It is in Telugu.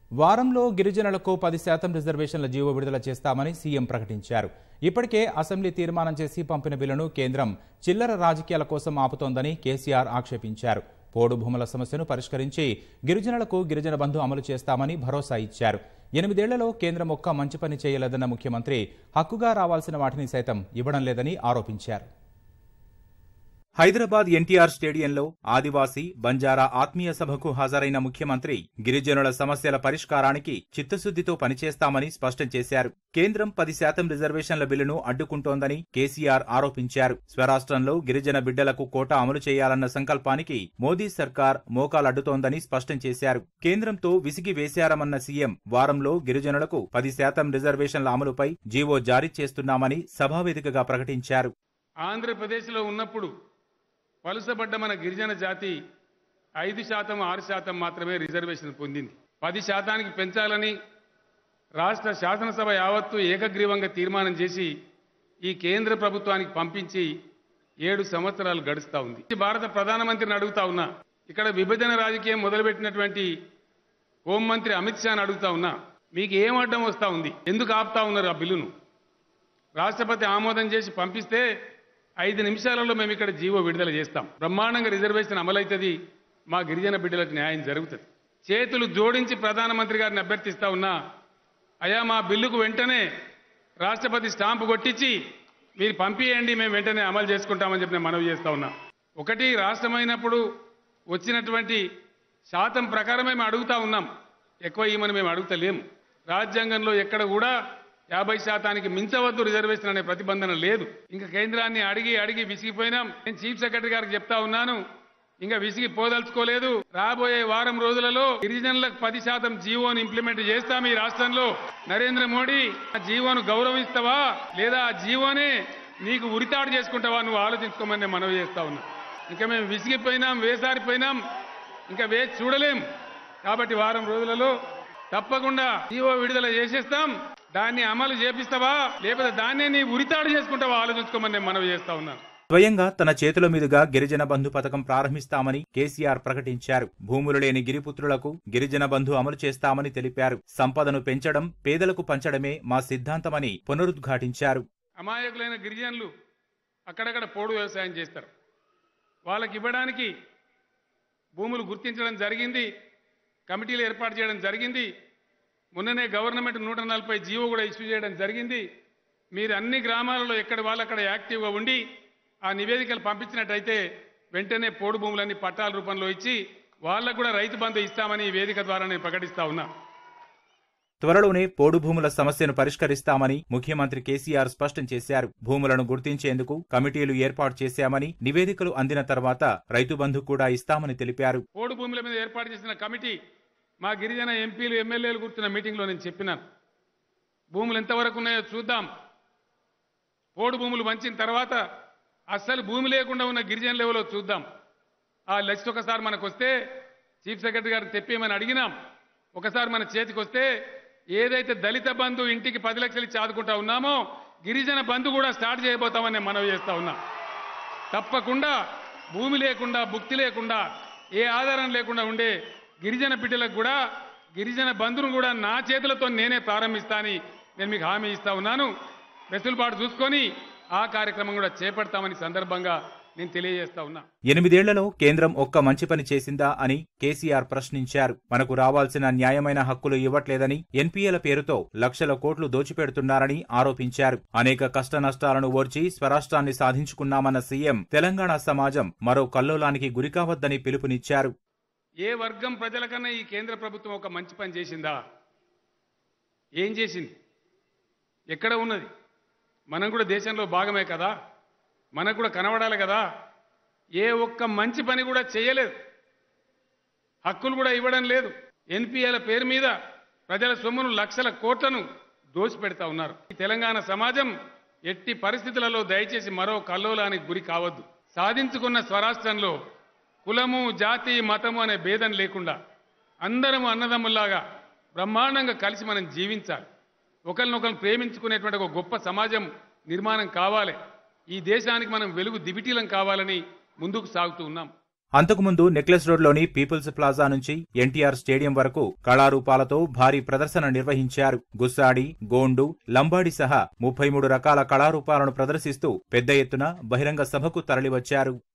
వారంలో గిరిజనులకు 10% రిజర్వేషన్ల జీవో విడుదల చేస్తామని సీఎం ప్రకటించారు. ఇప్పటికే అసెంబ్లీ తీర్మానం చేసి పంపిన బిల్లును కేంద్రం చిల్లర రాజకీయాల కోసం ఆపుతోందని కేసీఆర్ ఆక్షేపించారు. పోడు భూముల సమస్యను పరిష్కరించి గిరిజనులకు గిరిజన బంధు అమలు చేస్తామని భరోసా ఇచ్చారు. 8 ఏళ్లలో కేంద్రం ఒక్క మంచి పని చేయలేదన్న ముఖ్యమంత్రి హక్కుగా రావాల్సిన వాటిని సైతం ఇవ్వడం లేదని ఆరోపించారు. హైదరాబాద్ ఎన్టీఆర్ స్టేడియంలో ఆదివాసీ బంజారా ఆత్మీయ సభకు హాజరైన ముఖ్యమంత్రి గిరిజనుల సమస్యల పరిష్కారానికి చిత్తశుద్దితో పనిచేస్తామని స్పష్టం చేశారు. కేంద్రం 10% రిజర్వేషన్ల బిల్లును అడ్డుకుంటోందని కేసీఆర్ ఆరోపించారు. స్వరాష్ట్రంలో గిరిజన బిడ్డలకు కోటా అమలు చేయాలన్న సంకల్పానికి మోదీ సర్కార్ మోకాలడ్డుతోందని స్పష్టం చేశారు. కేంద్రంతో విసిగి వేశారమన్న సీఎం వారంలో గిరిజనులకు 10% రిజర్వేషన్ల అమలుపై జీవో జారీ చేస్తున్నామని సభావేదికగా ప్రకటించారు. ఆంధ్రప్రదేశ్లో ఉన్నప్పుడు వలసపడ్డ మన గిరిజన జాతి 5%, 6% మాత్రమే రిజర్వేషన్ పొందింది. 10% పెంచాలని రాష్ట్ర శాసనసభ యావత్తు ఏకగ్రీవంగా తీర్మానం చేసి ఈ కేంద్ర ప్రభుత్వానికి పంపించి 7 సంవత్సరాలు గడుస్తా ఉంది. భారత ప్రధానమంత్రిని అడుగుతా ఉన్నా, ఇక్కడ విభజన రాజకీయం మొదలుపెట్టినటువంటి హోంమంత్రి అమిత్ షాని అడుగుతా ఉన్నా, మీకు ఏం అడ్డం వస్తా ఉంది? ఎందుకు ఆపుతా ఉన్నారు ఆ బిల్లును? రాష్ట్రపతి ఆమోదం చేసి పంపిస్తే 5 నిమిషాలలో మేము ఇక్కడ జీవో విడుదల చేస్తాం. బ్రహ్మాండంగా రిజర్వేషన్ అమలవుతుంది, మా గిరిజన బిడ్డలకు న్యాయం జరుగుతుంది. చేతులు జోడించి ప్రధానమంత్రి గారిని అభ్యర్థిస్తా ఉన్నా, అయ్యా మా బిల్లుకు వెంటనే రాష్ట్రపతి స్టాంపు కొట్టించి మీరు పంపియండి, మేము వెంటనే అమలు చేసుకుంటామని చెప్పి నేను మనవి చేస్తా ఉన్నా. ఒకటి రాష్ట్రమైనప్పుడు వచ్చినటువంటి శాతం ప్రకారమే మేము అడుగుతా ఉన్నాం, ఎక్కువ ఇవ్వమని మేము అడుగుతలేము. రాజ్యాంగంలో ఎక్కడ కూడా 50% మించవద్దు రిజర్వేషన్ అనే ప్రతిబంధన లేదు. ఇంకా కేంద్రాన్ని అడిగి విసిగిపోయినాం. నేను చీఫ్ సెక్రటరీ గారికి చెప్తా ఉన్నాను, ఇంకా విసిగి పోదలుచుకోలేదు. రాబోయే వారం రోజులలో గిరిజనులకు 10% జీవోను ఇంప్లిమెంట్ చేస్తాం ఈ రాష్ట్రంలో. నరేంద్ర మోడీ ఆ జీవోను గౌరవిస్తావా లేదా ఆ జీవోనే నీకు ఉరితాడు చేసుకుంటావా నువ్వు ఆలోచించుకోమని నేను మనవి చేస్తా ఉన్నా. ఇంకా మేము విసిగిపోయినాం, వేసారిపోయినాం, ఇంకా వేచి చూడలేం. కాబట్టి వారం రోజులలో తప్పకుండా జీవో విడుదల చేసేస్తాం. దాన్ని అమలు చేపిస్తావా లేకపోతే దాన్నే నీ ఉరితాడు చేసుకుంటావా ఆలోచించుకోమని నేను మనవి చేస్తా ఉన్నాను. స్వయంగా తన చేతుల మీదుగా గిరిజన బంధు పథకం ప్రారంభిస్తామని కేసీఆర్ ప్రకటించారు. భూములు లేని గిరిపుత్రులకు గిరిజన బంధు అమలు చేస్తామని తెలిపారు. సంపదను పెంచడం, పేదలకు పంచడమే మా సిద్ధాంతమని పునరుద్ఘాటించారు. అమాయకులైన గిరిజనులు అక్కడక్కడ పోడు వ్యవసాయం చేస్తారు. వాళ్ళకి ఇవ్వడానికి భూములు గుర్తించడం జరిగింది, కమిటీలు ఏర్పాటు చేయడం జరిగింది. మొన్ననే గవర్నమెంట్ 140 జీవో కూడా ఇష్యూ చేయడం జరిగింది. మీరు అన్ని గ్రామాలలో ఎక్కడ వాళ్ళక్కడ యాక్టివ్గా ఉండి ఆ నివేదికలు పంపించినట్టయితే వెంటనే పోడు భూములన్నీ పట్టాల రూపంలో ఇచ్చి వాళ్ళకు కూడా రైతు బంధు ఇస్తామని ఈ వేదిక ద్వారా నేను ప్రకటిస్తా ఉన్నా. త్వరలోనే పోడు భూముల సమస్యను పరిష్కరిస్తామని ముఖ్యమంత్రి కేసీఆర్ స్పష్టం చేశారు. భూములను గుర్తించేందుకు కమిటీలు ఏర్పాటు చేశామని, నివేదికలు అందిన తర్వాత రైతు బంధు కూడా ఇస్తామని తెలిపారు. పోడు భూముల మీద ఏర్పాటు చేసిన కమిటీ మా గిరిజన ఎంపీలు ఎమ్మెల్యేలు కూర్చున్న మీటింగ్లో నేను చెప్పినాను, భూములు ఎంతవరకు ఉన్నాయో చూద్దాం. పోడు భూములు వంచిన తర్వాత అస్సలు భూమి లేకుండా ఉన్న గిరిజన లెవెల్లో చూద్దాం. ఆ లిస్ట్ ఒకసారి మనకు వస్తే చీఫ్ సెక్రటరీ గారిని తెప్పేయమని అడిగినాం. ఒకసారి మన చేతికి వస్తే ఏదైతే దళిత బంధు ఇంటికి 10 లక్షలు ఇచ్చి ఆదుకుంటా ఉన్నామో గిరిజన బంధు కూడా స్టార్ట్ చేయబోతామని నేను మనవి చేస్తా ఉన్నా. తప్పకుండా భూమి లేకుండా, భుక్తి లేకుండా, ఏ ఆధారం లేకుండా ఉండే గిరిజన బిడ్డలకు కూడా గిరిజన బంధును కూడా నా చేతులతో నేనే ప్రారంభిస్తానని నేను మీకు హామీ ఇస్తా ఉన్నాను. వెసులుబాటు చూసుకొని ఆ కార్యక్రమం కూడా చేపడతామని సందర్భంగా నేను తెలియజేస్తా ఉన్నా. 8 ఏళ్లలో కేంద్రం ఒక్క మంచి పని చేసిందా అని కేసీఆర్ ప్రశ్నించారు. మనకు రావాల్సిన న్యాయమైన హక్కులు ఇవ్వట్లేదని, ఎన్పీఏల పేరుతో లక్షల కోట్లు దోచిపెడుతున్నారని ఆరోపించారు. అనేక కష్టనష్టాలను ఓర్చి స్వరాష్ట్రాన్ని సాధించుకున్నామన్న సీఎం తెలంగాణ సమాజం మరో కల్లోలానికి గురికావద్దని పిలుపునిచ్చారు. ఏ వర్గం ప్రజల కన్నా ఈ కేంద్ర ప్రభుత్వం ఒక మంచి పని చేసిందా? ఏం చేసింది? ఎక్కడ ఉన్నది? మనం కూడా దేశంలో భాగమే కదా, మనకు కూడా కనబడాలి కదా. ఏ ఒక్క మంచి పని కూడా చేయలేదు, హక్కులు కూడా ఇవ్వడం లేదు. ఎన్పీఏల పేరు మీద ప్రజల సొమ్మును లక్షల కోట్లను దోచిపెడతా ఉన్నారు. ఈ తెలంగాణ సమాజం ఎట్టి పరిస్థితులలో దయచేసి మరో కల్లోలానికి గురి కావద్దు. సాధించుకున్న స్వరాష్ట్రంలో కులము, జాతి, మతము అనే భేదం లేకుండా అందరము అన్నదమ్ముల్లాగా బ్రహ్మాండంగా కలిసి మనం జీవించాలి. ఒకరినొకరు ప్రేమించుకునేటువంటి ఒక గొప్ప సమాజం నిర్మాణం కావాలి. ఈ దేశానికి మనం వెలుగు దివిటీలం కావాలని ముందుకు సాగుతూ ఉన్నాం. అంతకుముందు నెక్లెస్ రోడ్లోని పీపుల్స్ ప్లాజా నుంచి ఎన్టీఆర్ స్టేడియం వరకు కళారూపాలతో భారీ ప్రదర్శన నిర్వహించారు. గుస్సాడి, గోండు, లంబాడి సహా 33 రకాల కళారూపాలను ప్రదర్శిస్తూ పెద్ద ఎత్తున బహిరంగ సభకు తరలివచ్చారు.